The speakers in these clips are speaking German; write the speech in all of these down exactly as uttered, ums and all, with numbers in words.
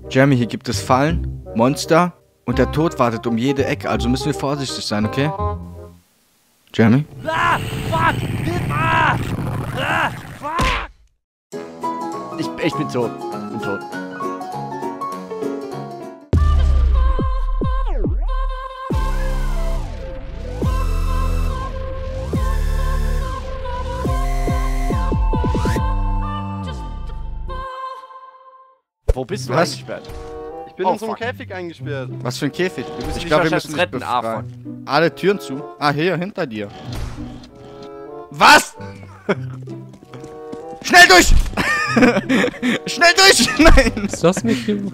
Jeremy, hier gibt es Fallen, Monster und der Tod wartet um jede Ecke, also müssen wir vorsichtig sein, okay? Jeremy? Ah, fuck! Ah, ah, fuck! Ich, ich bin tot. Ich bin tot. Wo bist du Was? eingesperrt? Ich bin Oh, in so einem fuck. Käfig eingesperrt. Was für ein Käfig? müssen Ich dich glaube, wir wahrscheinlich müssen dich retten, befreien. Alle Türen zu. Ah, hier, hinter dir. Was? Schnell durch! Schnell durch! Nein! Ist das nicht hier?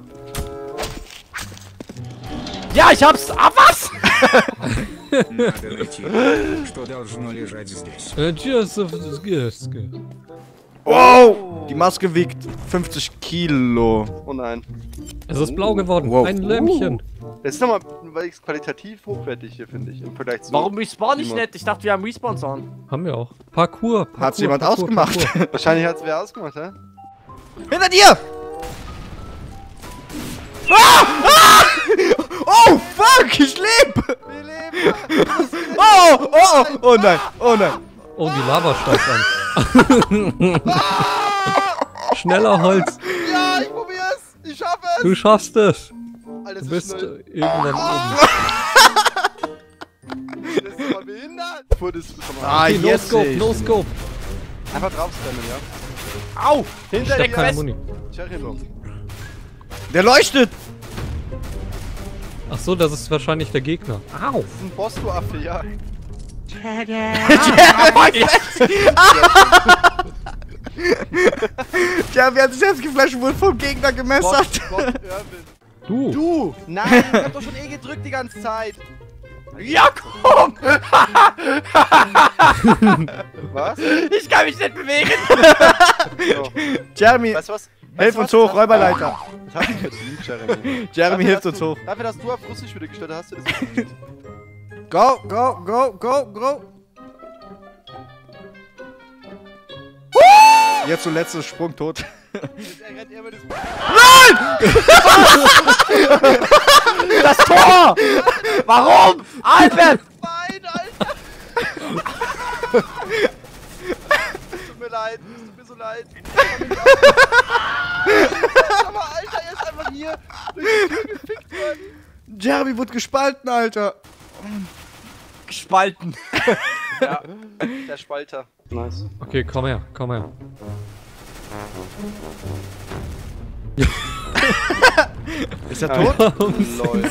Ja, ich hab's! Ah, was? Надо найти, что должно лежать здесь. Äh, just of the guest. Wow! Die Maske wiegt fünfzig Kilo. Oh nein. Es ist blau geworden. Wow. Ein Lämpchen. Das ist nochmal qualitativ hochwertig hier, finde ich. Im Vergleich zu. Warum respawn ich Simon. nicht? Ich dachte, wir haben Respawn-Zone. Haben wir auch. Parkour. Parkour Hat's jemand Parkour, ausgemacht? Parkour. Wahrscheinlich hat es wer ausgemacht, hä? Hinter dir! Ah! Ah! Oh, fuck! Ich lebe! Wir leben! Oh, oh, oh, oh nein, oh nein. Oh, die Lava steigt an. Schneller Holz. Ja, ich probier's! Ich schaffe es! Du schaffst es. Alter, Du so bist schnell. äh, irgendwann oben. Das ist mal behindert! Vor das ist mal Ah, Okay, no jetzt scope, sehe ich. no scope. Einfach draufstemmen, ja? Au! Hinter Steck dir! Keine fest! Muni. Cherry noch. Der leuchtet! Ach so, das ist wahrscheinlich der Gegner. Au. Das ist ein Boss, du Affe, ja. Ja, wer hat sich selbst geflasht, wurde vom Gegner Boss, gemessert. Boss Irwin. Du. Du! Nein, ich hab doch schon eh gedrückt die ganze Zeit. Ja, komm! Was? Ich kann mich nicht bewegen! So. Jeremy, Weißt du was? hilf Weißt du uns was? hoch, Räuberleiter. Das hast du verdient, Jeremy. Jeremy, Dafür, hilft dass uns du- hoch. Dafür, dass du auf Russisch wieder gestellt hast, hast du das verdient. Go, go, go, go, go. Jetzt der letzte Sprung tot. Jetzt rennt er über das. Das Tor! Warum? Albert! Nein, Alter! Tut mir leid, es tut mir so leid. Aber Alter, er ist einfach hier durch die Tür gefickt worden. Jeremy wurde gespalten, Alter. Gespalten. Ja, der Spalter. Nice. Okay, komm her, komm her. Ist er tot? Lol.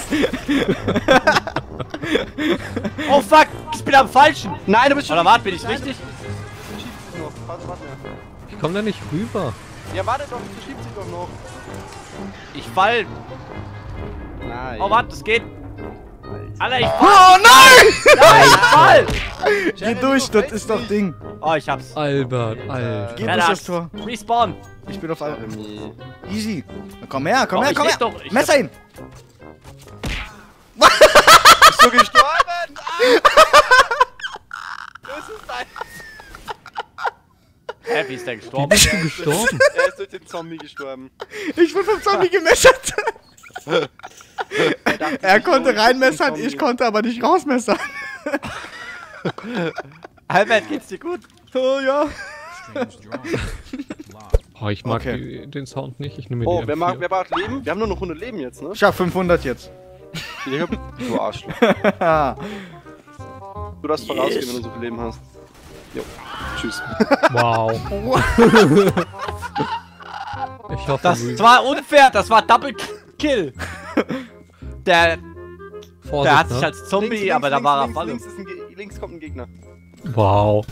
Oh fuck! Ich bin am falschen! Nein, du bist schon. Oder warte, bin ich richtig? Verschiebt sich noch. Warte, warte. Ich komm da nicht rüber. Ja, warte doch, verschiebt sich doch noch. Ich fall! Nein. Oh warte, das geht! Alter, ich fall! Oh nein! Nein, ich fall! Geh durch, das ist doch Ding. Oh, ich hab's. Albert, Alter. Geh Wer durch das? das Tor. Respawn! Ich bin auf alle. Jeremy. Easy. Na, komm her, komm Oh, her, ich komm leb her. doch, ich Messer hab- ihn. Bist du gestorben? Ah! Das ist dein. Hä, wie ist der Wie gestorben? bist du gestorben? Er ist durch den Zombie gestorben. Ich wurde vom Zombie gemessert. Er, dachte Er sich, konnte oh, ich bin reinmessern, Zombie. ich konnte aber nicht rausmessern. Albert, geht's dir gut? Oh ja. Oh, ich mag Okay. die, den Sound nicht. Ich nehme Oh, die wer, M mag, vier. wer braucht Leben? Wir haben nur noch hundert Leben jetzt, ne? Ich hab fünfhundert jetzt. Ich hab, du Arschloch. Du darfst vorausgehen, wenn du so viel Leben hast. Jo. Tschüss. Wow. Ich hoffe, Das du- war unfair, das war Double Kill! Der, Vorsicht, der hat sich ne? als Zombie, Links, links, aber da links, war er links, voll. links, ist ein Ge links kommt ein Gegner. Wow.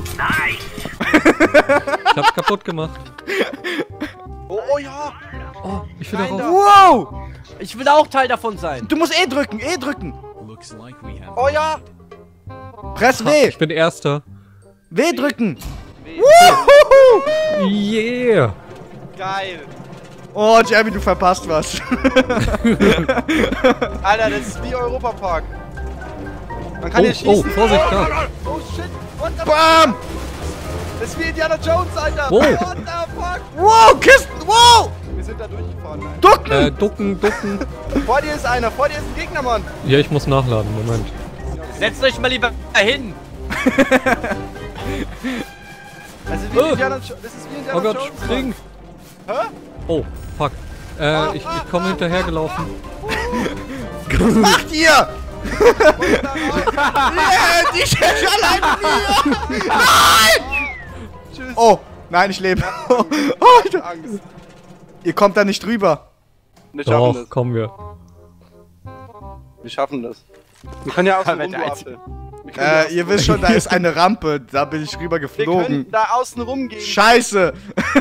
Ich hab's kaputt gemacht. Oh, oh ja! Oh, ich will da Nein, raus. da. Wow. Ich will auch Teil davon sein. Du musst E drücken, E drücken. Oh ja! Press W. Ich bin Erster. W drücken. Weh. Yeah. Geil! Oh, Jeremy, du verpasst was. Alter, das ist wie Europapark. Man kann Oh, hier schießen. oh, Vorsicht, oh, da. oh shit! What the Bam. Das ist wie Indiana Jones, Alter! Wo? What the fuck? Wow, Kisten, wow. Wir sind da durchgefahren, nein. Ducken. Äh, ducken, ducken. Vor dir ist einer, vor dir ist ein Gegner, Mann. Ja, ich muss nachladen, Moment. Setzt euch mal lieber hin. Also wie Oh. Indiana Jo- das ist wie Indiana Oh Gott, Jones, spring! Hä? Oh, fuck. Äh, ich, ich komme hinterhergelaufen. Was macht ihr? Yeah, die steht schon allein mir! Nein! Tschüss. Oh, nein, ich lebe. Oh, oh, ich, Angst. ihr kommt da nicht drüber. Wir schaffen Doch, das. kommen wir. Wir schaffen das. Wir können ja außen Aber rum, der du Einzige- Affe. Wir können ja Äh, außen ihr rum. wisst schon, da ist eine Rampe. Da bin ich rüber Wir geflogen. können da außen rumgehen. Scheiße!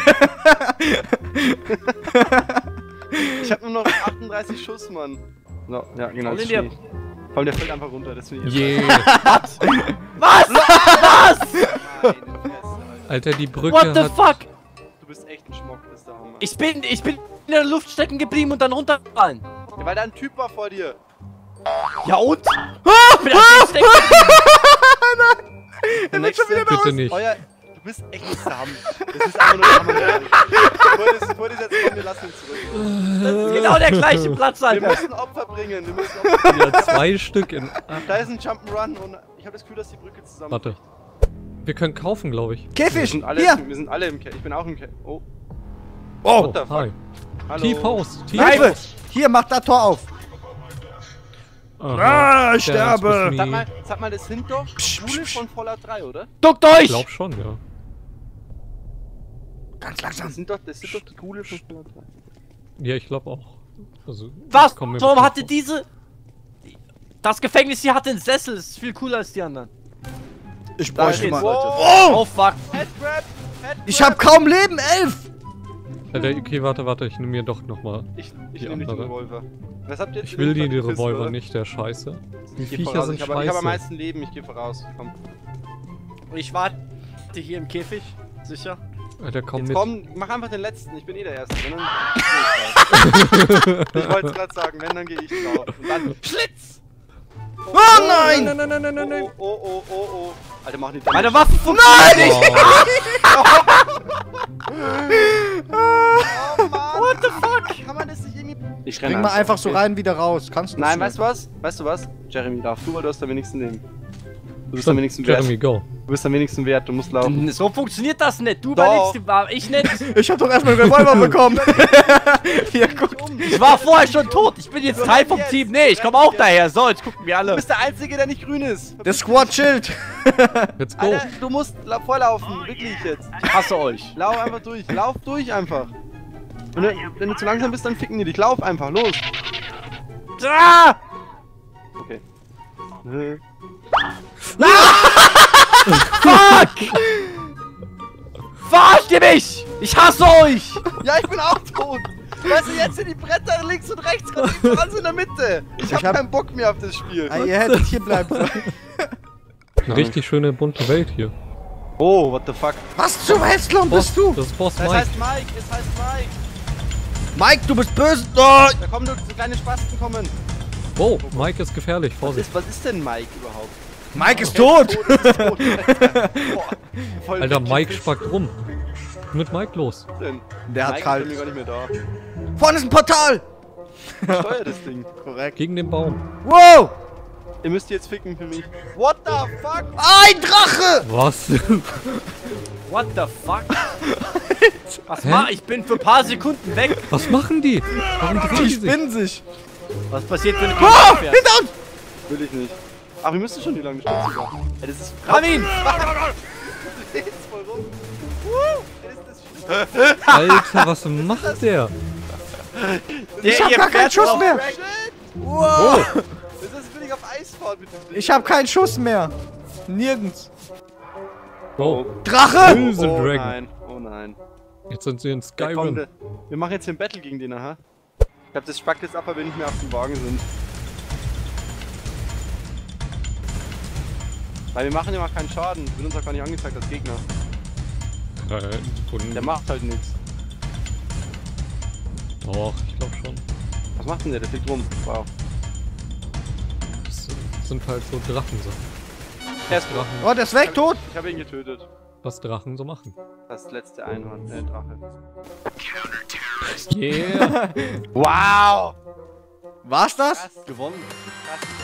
Ich hab nur noch achtunddreißig Schuss, Mann. So, ja, genau. Hol das ihn dir. stehe ich. Vor allem der fällt einfach runter, deswegen. Yeah. Was? Was? Meine Fresse, Alter. Alter, die Brücke What the hat... fuck? Du bist echt ein Schmock, das ist der Hammer. Ich bin, ich bin in der Luft stecken geblieben und dann runtergefallen. Ja, weil da ein Typ war vor dir. Ja und? Ich bin einfach stecken geblieben. Der wird schon wieder nächste- Bitte nicht. Euer, du bist echt ein Hammer. Das ist einfach nur der Hammer. Vor dir- Vor dir setzt komm, wir lassen ihn zurück. Das ist genau der gleiche Platz, Wir Alter. müssen Opfer bringen. Wir müssen Opfer bringen. Ja, zwei Stück in... Da ist ein Jump'n'Run und ich habe das Gefühl, dass die Brücke zusammen. Warte. Wir können kaufen, glaube ich. Wir Käfig! sind alle, Hier! wir sind alle im Keller. Ich bin auch im Keller. Oh, Oh! what the fuck? Hi. Hallo. Tief Haus. Tief Hilfe! Haus. Hier, mach das Tor auf! Aha. Ah, ich sterbe! Sag mal, sag mal, das sind doch Schule von Fallout drei, oder? Duckt Ich euch! glaub schon, ja. Ganz langsam. Das sind doch, das sind doch die Schule von Fallout drei. Ja, ich glaube auch. Also, Was? kommen wir Warum bestimmt hatte diese... Das Gefängnis hier hatte einen Sessel. Das ist viel cooler als die anderen. Ich Da bräuchte steht's, mal. Leute. Oh! Oh fuck. Headgrab! Headgrab! Ich hab kaum Leben! Elf! Alter, okay, warte, warte, ich nehme mir doch nochmal. Ich, ich Die nehme nicht den andere. Revolver. Was habt ihr jetzt Ich in will den die, die Pistole? Revolver nicht, der Scheiße. Die Ich geh Viecher voraus. sind ich habe ich hab am scheiße. meisten Leben, ich gehe voraus. Komm. Ich warte hier im Käfig. Sicher. Alter, komm Jetzt mit. komm, mach einfach den letzten, ich bin eh der Erste. Wenn dann ich wollte es gerade sagen, wenn, dann gehe ich drauf. Und dann Schlitz! Oh nein! Nein, nein, nein, nein, nein, nein. Oh, oh, oh, oh, oh. Alter, mach nicht Meine Waffen funktionieren nicht! Oh Mann! What the fuck? Kann man das nicht irgendwie... Ich Bring mal einfach so rein, wieder raus. Kannst du Nein, nicht. weißt du was? Weißt du was? Jeremy, darf du, weil du hast am wenigsten Leben. Du bist Stimmt, am wenigsten wert. Jeremy, go. Du bist am wenigsten wert, du musst laufen. So funktioniert das nicht. Du Doch. überlebst die Wahl, ich nicht. Ich hab doch erstmal einen Revolver bekommen. Hier, guck. Ich war vorher schon tot. Ich bin jetzt Teil vom jetzt. Team. Nee, ich komme auch daher. So, jetzt gucken wir Du alle. bist der Einzige, der nicht grün ist. Der Squad chillt. Let's go. Alter, du musst la- vorlaufen, wirklich jetzt. Ich hasse euch. Lauf einfach durch, lauf durch einfach. Wenn du, wenn du zu langsam bist, dann ficken die dich. Lauf einfach, los. Ah! Okay. Äh. Fuck! Verarscht ihr mich? Ich hasse euch! Ja, ich bin auch tot. Weißt du, jetzt sind die Bretter links und rechts und die Franz in der Mitte. Ich hab, hab- keinen Bock mehr auf das Spiel. Ah, ihr hättet hier bleiben sollen. Eine richtig schöne bunte Welt hier. Oh, what the fuck. Was zum Häslon Boss, bist du? das ist Boss Das Mike. heißt Mike, es heißt Mike. Mike, du bist böse. Oh. Da kommen nur so kleine Spasten kommen. Oh, Mike ist gefährlich, Was Vorsicht. ist, was ist denn Mike überhaupt? Mike ist tot. Tot, ist tot, Alter. Boah, voll Alter, wichtig Mike ist spackt rum. Mit Mike los. denn? Der hat Mike kalt. ist bei mir gar nicht mehr Vorne ist ein Portal. da. Ich steuer das Ding. Korrekt. Gegen den Baum. Wow. Ihr müsst jetzt ficken für mich. What the fuck? Ein Drache. Was? What the fuck? Was mach ich? bin für ein paar Sekunden weg. Was machen die? Warum drehen Die die sich? spinnen sich. Was passiert, wenn du Oh, fährst? hinter uns. Will ich nicht. Ach, wir müssen schon die lange Spitze machen. Ey, das ist Ramm ihn! Du drehst voll rum. Woo! Ey, das ist das Alter, was macht der? Ich hab gar keinen Schuss mehr. Shit! Wow. Das ist, will ich auf Eis fahren mit dem Ding. Ich hab keinen Schuss mehr. Nirgends. Oh, Drache. böse Oh Dragon. nein, oh nein. Jetzt sind sie in Ja, komm, Skyrim. wir, wir machen jetzt hier ein Battle gegen den, aha. Ich glaube, das spackt jetzt ab, weil wir nicht mehr auf dem Wagen sind. Weil wir machen ja mal keinen Schaden. Wird uns auch gar nicht angezeigt als Gegner. Äh, und Der macht halt nichts. Doch, ich glaube schon. Was macht denn der? Der fliegt rum. Wow. Das sind halt so Drachen so. Er ist Drachen. Oh, der ist weg, tot. Ich habe ihn getötet. was Drachen so machen. Das letzte Einhorn, äh, Drache. Yeah! Wow! War's das? Krass. Gewonnen. Krass.